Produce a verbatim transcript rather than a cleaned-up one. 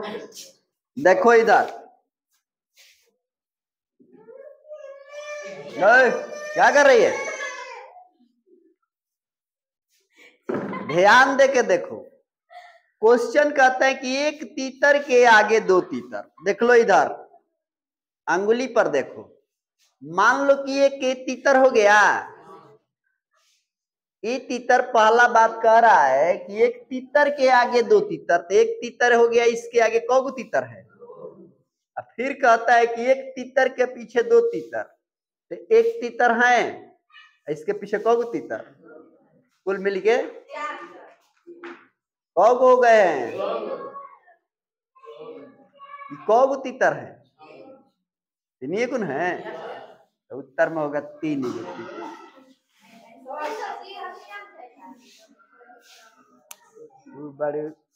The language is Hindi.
देखो इधर क्या कर रही है, ध्यान दे के देखो। क्वेश्चन कहता है कि एक तीतर के आगे दो तीतर। देख लो इधर अंगुली पर देखो, मान लो कि एक तीतर हो गया। ये तीतर पहला बात कह रहा है कि एक तीतर के आगे दो तीतर, तो एक तीतर हो गया, इसके आगे कौ तीतर है। फिर कहता है कि एक तीतर के पीछे दो तीतर, तो एक तीतर है, इसके पीछे कौ तीतर, कुल मिलके कौ हो गए हैं, कौ तीतर है, तीन गुण है, तो उत्तर में होगा तीन गुण। बड़े